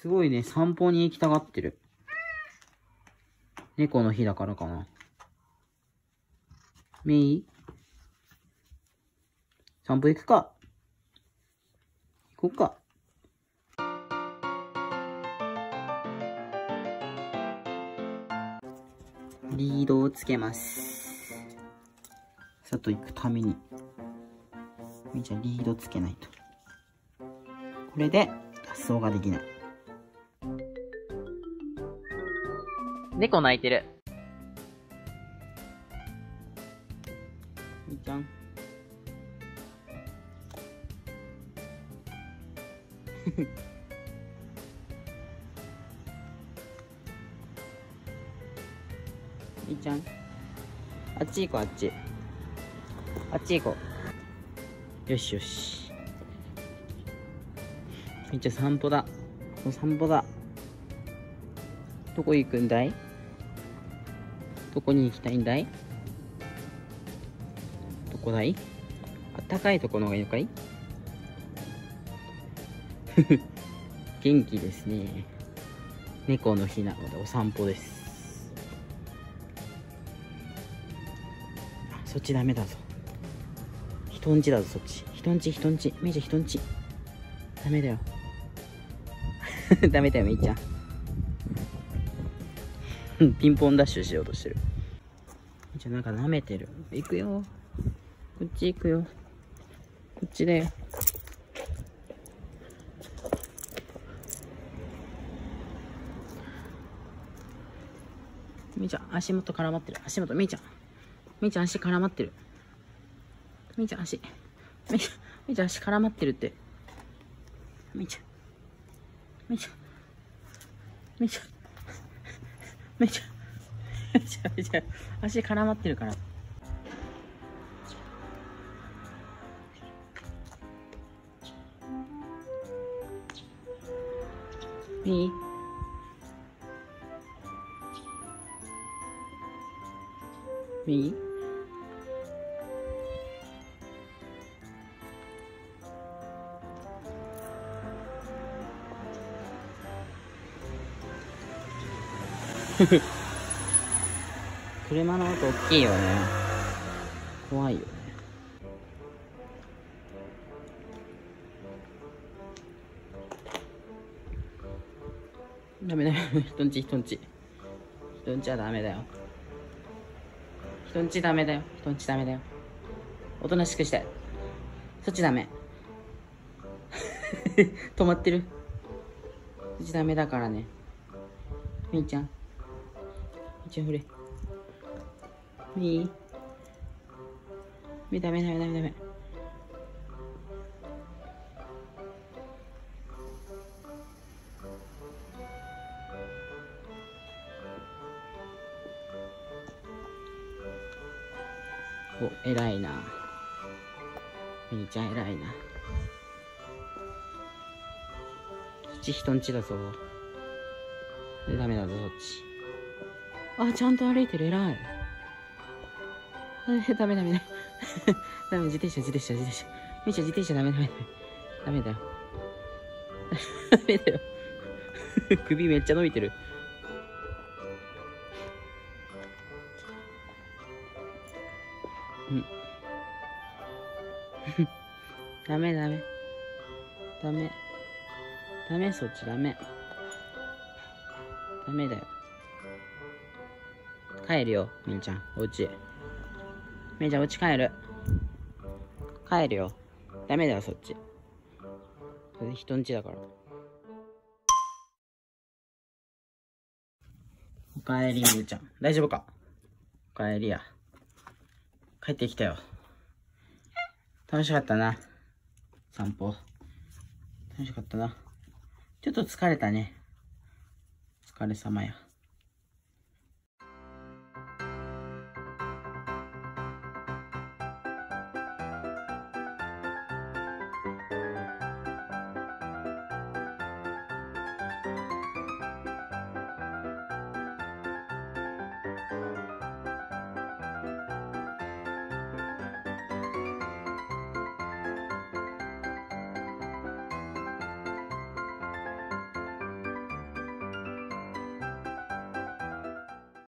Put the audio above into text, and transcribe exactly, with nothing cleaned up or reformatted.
すごいね、散歩に行きたがってる。猫の日だからかな。メイ散歩行くか。行こっか。リードをつけます。外行くために。じゃあリードつけないと。これで脱走ができない。猫泣いてる。みーちゃん。みーちゃん。あっち行こう、あっち。あっち行こう。よしよし。みーちゃん散歩だ。お散歩だ。どこ行くんだい？どこに行きたいんだい？どこだい？あったかいところがいいのかい？元気ですね。猫の日なのでお散歩です。そっちダメだぞ。人んちだぞ、そっち。人んち、人んち。めいちゃん、人んち。ダメだよ。ダメだよ、めいちゃん。ピンポンダッシュしようとしてる。めいちゃん、なんか舐めてる。行くよ。こっち行くよ。こっちだよ。めいちゃん、足元絡まってる。足元、めいちゃん。めいちゃん、足絡まってる。めいちゃん、足。めいちゃん、めいちゃん、足絡まってるって。めいちゃん。めいちゃん。めいちゃん。めいちゃん。めいちゃん、めいちゃん。足絡まってるから。いい？いい？車の音大きいよね。怖いよね。ダメだよ。人んち、人んち。人んちはダメだよ。人んちダメだよ。人んちダメだよ。おとなしくして。そっちダメ。止まってる。そっちダメだからね。みーちゃん。みーちゃん、ほれ。みー。みーダメダメダメダメ。お、偉いな。みーちゃん偉いな。そっち人んちだぞ。で、ダメだぞ、そっち。あ、ちゃんと歩いてる、偉い。あ、ダメダメダメ。ダメ、自転車、自転車、自転車。みーちゃん、自転車ダメダメダメ。ダメだよ。ダメだよ。首めっちゃ伸びてる。うん。ダメダメ。ダメ。ダメ、そっちダメ。ダメだよ。帰るよ、みーちゃん。お家。みーちゃん、お家帰る。帰るよ。ダメだよ、そっち。それ人んちだから。おかえり、みーちゃん。大丈夫か？おかえりや。帰ってきたよ。楽しかったな。散歩。楽しかったな。ちょっと疲れたね。お疲れ様や。